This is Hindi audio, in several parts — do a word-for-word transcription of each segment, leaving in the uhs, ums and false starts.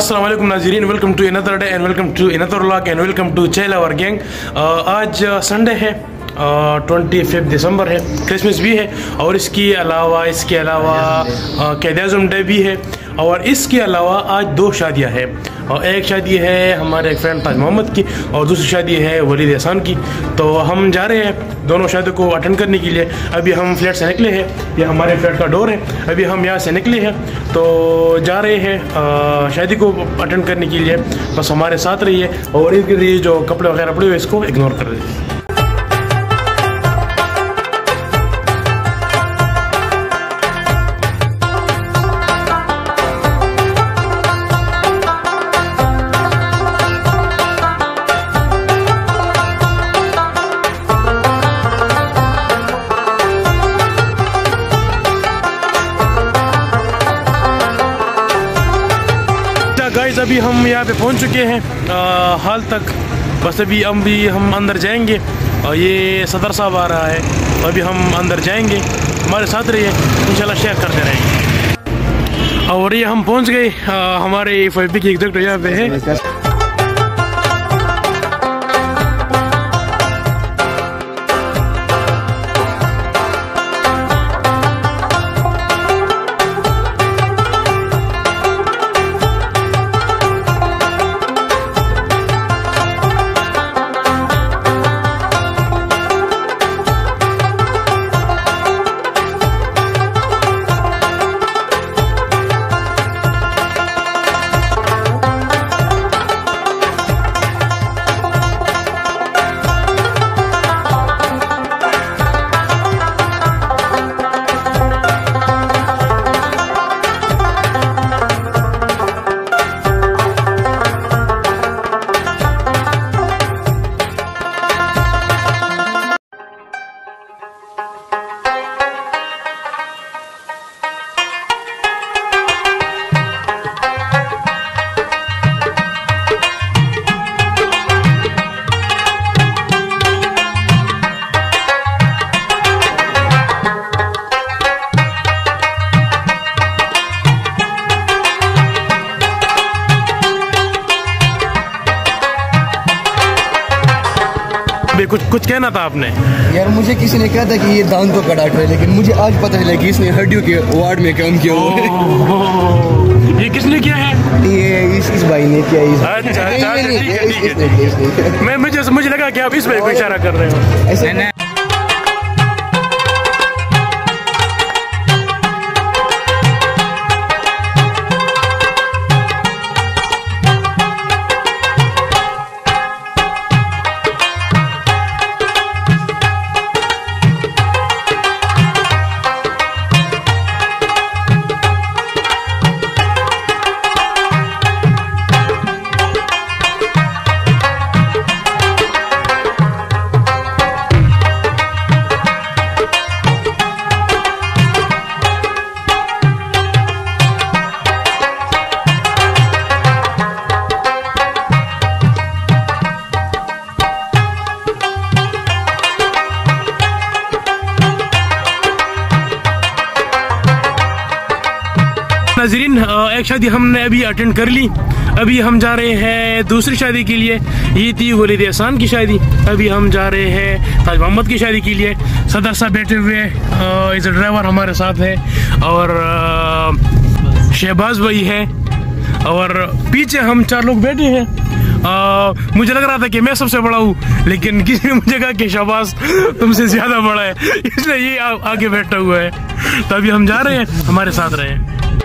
अस्सलाम वालेकुम नाज़रीन, welcome to another day and welcome to another vlog and welcome to chill our gang. आज संडे है, ट्वेंटी फिफ्थ दिसंबर है, क्रिसमस भी है और इसके अलावा इसके अलावा क़ायद-ए-आज़म डे भी है और इसके अलावा आज दो शादियां हैं। और एक शादी है हमारे एक फ्रेंड ताज मोहम्मद की और दूसरी शादी है वलीद एहसान की। तो हम जा रहे हैं दोनों शादियों को अटेंड करने के लिए। अभी हम फ्लैट से निकले हैं, ये हमारे फ्लैट का डोर है। अभी हम यहाँ से निकले हैं तो जा रहे हैं शादी को अटेंड करने के लिए। बस हमारे साथ रहिए और इनके लिए जो कपड़े वगैरह पड़े हुए इसको इग्नोर कर दीजिए। गाइस अभी हम यहाँ पे पहुँच चुके हैं आ, हाल तक। बस अभी हम भी हम अंदर जाएंगे और ये सदर साहब आ रहा है तो अभी हम अंदर जाएंगे। हमारे साथ रहिए, इंशाल्लाह शेयर करते रहेंगे। और ये हम पहुँच गए, हमारे एफ आई पी की एग्जैक्ट यहाँ पे है। कुछ कुछ कहना था आपने? यार मुझे किसी ने कहा था कि ये दान तो का डॉक्टर है, लेकिन मुझे आज पता चला कि इसने हड्डियों के वार्ड में काम किया हुआ है। ये किसने किया है? ये इस, इस भाई ने किया। इस अच्छा अच्छा ठीक है। मैं मुझे मुझे लगा कि आप इस भाई को इशारा कर रहे हो। ऐसे नाज़रीन, एक शादी हमने अभी अटेंड कर ली। अभी हम जा रहे हैं दूसरी शादी के लिए। ये थी वलीद एहसान की शादी। अभी हम जा रहे हैं ताज मोहम्मद की शादी के लिए। सदर साहब बैठे हुए, इस ड्राइवर हमारे साथ है और शहबाज भाई है और पीछे हम चार लोग बैठे हैं। आ, मुझे लग रहा था कि मैं सबसे बड़ा हूँ, लेकिन किसी ने मुझे कहा कि शहबाज तुमसे ज्यादा बड़ा है, इसलिए ये आ, आगे बैठा हुआ है। तो अभी हम जा रहे हैं, हमारे साथ रहे।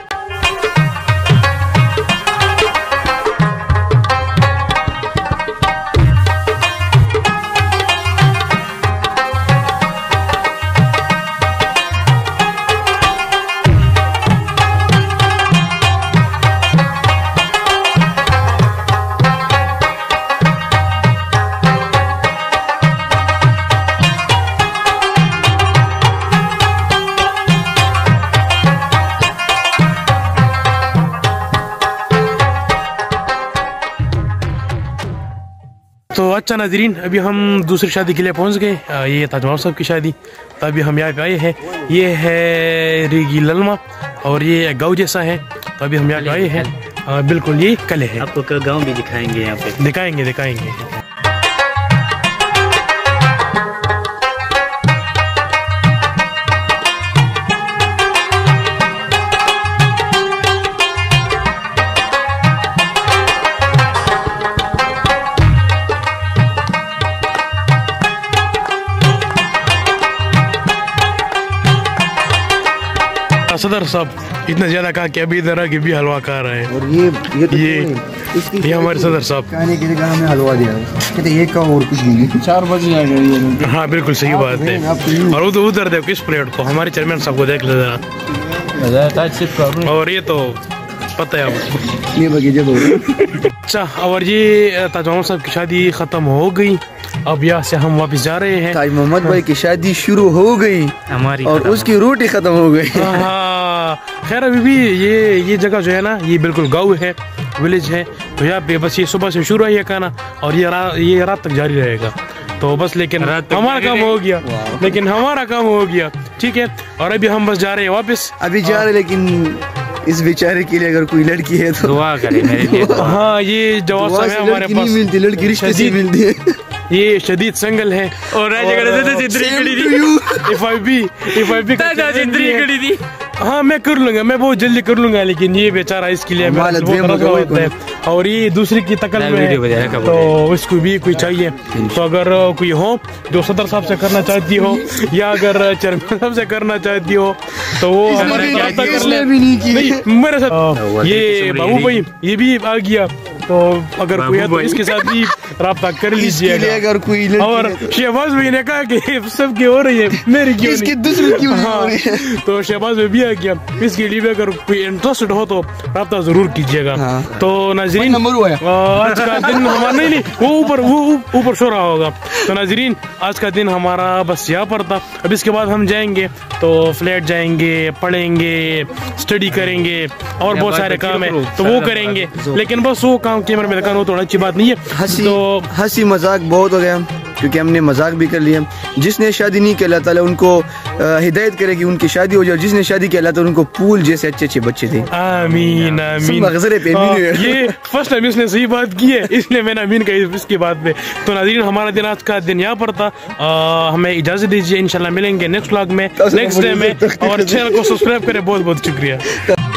तो अच्छा नाज़रीन, अभी हम दूसरी शादी के लिए पहुंच गए। ये ताज मोहम्मद साहब की शादी। तो अभी हम यहाँ पे आए हैं। ये है रीगी ललमा और ये गाँव जैसा है। तो अभी हम यहाँ पे आए हैं। हाँ बिल्कुल, ये कल है। आपको कल गाँव भी दिखाएंगे यहाँ पे। दिखाएंगे दिखाएंगे। सदर साहब इतना ज्यादा कहा कि अभी इधर आके भी हलवा खा रहे हैं। और ये ये तो ये इसकी ये हमारे सदर साहब खाने की जगह हमें हलवा दिया, कहते एक का और कुछ नहीं। चार बजे आ गए। हाँ बिल्कुल सही बात है। और उधर उधर देखो किस प्लेट को, हमारे चेयरमैन साहब को देख ले जरा। और ये तो पता है आपको, ये बगीचे तो। अच्छा, और ये ताजमहल साहब की शादी खत्म हो गई, अब यहाँ से हम वापस जा रहे हैं। ताज मोहम्मद भाई की शादी शुरू हो गई हमारी, और उसकी रोटी खत्म हो गई। हाँ खैर, अभी भी ये ये जगह जो है ना, ये बिल्कुल गाँव है, विलेज है। तो यहाँ पे बस ये सुबह से शुरू है ये खाना, और ये रा, ये रात तक जारी रहेगा। तो बस लेकिन हमारा काम हो गया, लेकिन हमारा काम हो गया, ठीक है। और अभी हम बस जा रहे हैं वापस। अभी जा रहे, लेकिन इस बेचारे के लिए अगर कोई लड़की है तो दुआ करें मेरे लिए। हाँ, ये जवाब है हमारे पास। नहीं मिलती लड़की, रिश्ते से मिलती है। ये शदीद संगल है। और if I B if I B हाँ मैं कर लूंगा, मैं बहुत जल्दी कर लूंगा, लेकिन ये बेचारा इसके लिए होता है। और ये दूसरी की तकल में है, तो इसको भी कोई चाहिए। तो अगर कोई हो जो सदर साहब से करना चाहती हो, या अगर चेयरमैन साहब से करना चाहती हो, तो वो हमारे कर ले। मेरे साथ ये बाबू भाई ये भी आ गया, तो अगर कोई है तो इसके साथ भी राब्ता कर लीजिएगा। अगर कोई और शहबाज भाई ने कहा कि सबकी हो रही है, मेरी क्यों इसकी दूसरी क्यों नहीं हो रही है? तो शहबाज भाई भी आ गया। इसके लिए भी अगर कोई इंटरेस्टेड हो तो राब्ता जरूर कीजिएगा। हाँ। तो नाजरीन, आज का दिन हमारा नहीं नहीं वो ऊपर वो ऊपर सो रहा होगा। तो नाजरीन, आज का दिन हमारा बस यहाँ पर था। अब इसके बाद हम जाएंगे तो फ्लैट जाएंगे, पढ़ेंगे, स्टडी करेंगे, और बहुत सारे काम है तो वो करेंगे। लेकिन बस वो काम कैमरे में दिखाना थोड़ा अच्छी बात नहीं है। हंसी तो हंसी मजाक बहुत हो गया, क्योंकि हमने मजाक भी कर लिया। जिसने शादी नहीं किया, अल्लाह ताला उनको हिदायत करे कि उनकी शादी हो जाए। और जिसने शादी किया, अल्लाह ताला उनको पूल जैसे अच्छे अच्छे बच्चे थे। आमीन आमीन। आ, ये फर्स्ट टाइम इसने सही बात की है, इसलिए मैंने आमीन कही इसकी बात पे। तो नाज़रीन, हमारा दिन आज का दिन यहाँ पर था। आ, हमें इजाजत दीजिए, इंशाल्लाह मिलेंगे नेक्स्ट व्लॉग में, नेक्स्ट डे में। और चैनल को सब्सक्राइब करें। बहुत बहुत शुक्रिया।